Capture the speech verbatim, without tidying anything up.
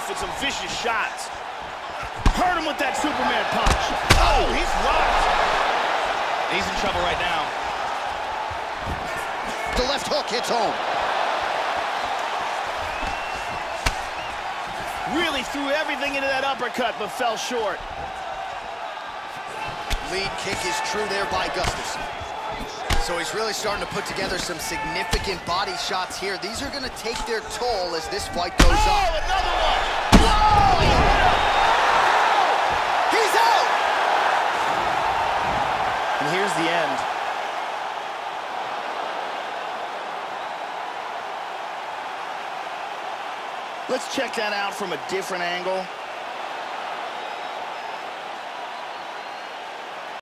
off with some vicious shots. Hurt him with that Superman punch. Oh, he's rocked. He's in trouble right now. The left hook hits home. Really threw everything into that uppercut, but fell short. Lead kick is true there by Gustafsson. So he's really starting to put together some significant body shots here. These are going to take their toll as this fight goes oh, on. Oh, another one! Whoa! He hit him! He's out! And here's the end. Let's check that out from a different angle.